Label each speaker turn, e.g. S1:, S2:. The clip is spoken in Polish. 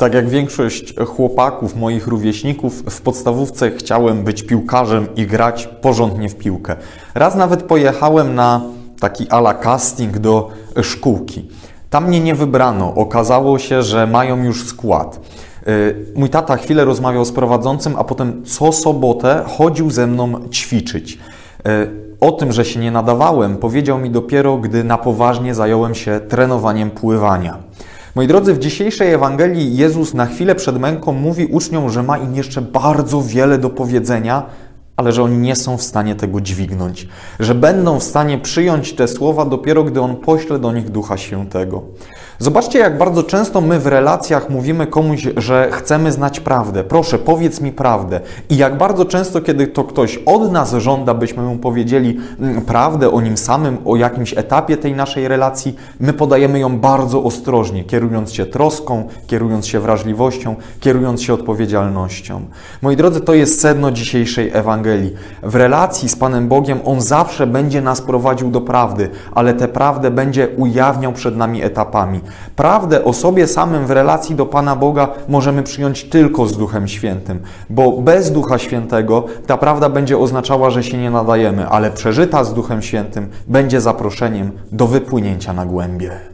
S1: Tak jak większość chłopaków, moich rówieśników, w podstawówce chciałem być piłkarzem i grać porządnie w piłkę. Raz nawet pojechałem na taki à la casting do szkółki. Tam mnie nie wybrano. Okazało się, że mają już skład. Mój tata chwilę rozmawiał z prowadzącym, a potem co sobotę chodził ze mną ćwiczyć. O tym, że się nie nadawałem, powiedział mi dopiero, gdy na poważnie zająłem się trenowaniem pływania. Moi drodzy, w dzisiejszej Ewangelii Jezus na chwilę przed męką mówi uczniom, że ma im jeszcze bardzo wiele do powiedzenia, ale że oni nie są w stanie tego dźwignąć, że będą w stanie przyjąć te słowa dopiero, gdy On pośle do nich Ducha Świętego. Zobaczcie, jak bardzo często my w relacjach mówimy komuś, że chcemy znać prawdę. Proszę, powiedz mi prawdę. I jak bardzo często, kiedy to ktoś od nas żąda, byśmy mu powiedzieli prawdę o nim samym, o jakimś etapie tej naszej relacji, my podajemy ją bardzo ostrożnie, kierując się troską, kierując się wrażliwością, kierując się odpowiedzialnością. Moi drodzy, to jest sedno dzisiejszej Ewangelii. W relacji z Panem Bogiem On zawsze będzie nas prowadził do prawdy, ale tę prawdę będzie ujawniał przed nami etapami. Prawdę o sobie samym w relacji do Pana Boga możemy przyjąć tylko z Duchem Świętym, bo bez Ducha Świętego ta prawda będzie oznaczała, że się nie nadajemy, ale przeżyta z Duchem Świętym będzie zaproszeniem do wypłynięcia na głębie.